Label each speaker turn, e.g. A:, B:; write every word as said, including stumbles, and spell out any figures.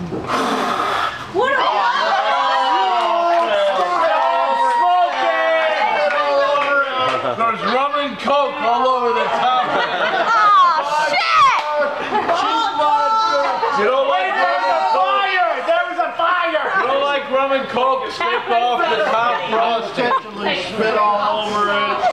A: What a
B: There's rum and coke all over the top.
A: Oh, shit!
B: You don't like rum and coke?
C: There was a fire!
B: You don't like rum and coke? Stick off the top crust.
C: Intentionally spit all over it.